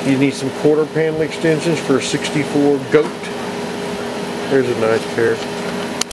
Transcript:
You need some quarter panel extensions for a 64 Goat. There's a nice pair.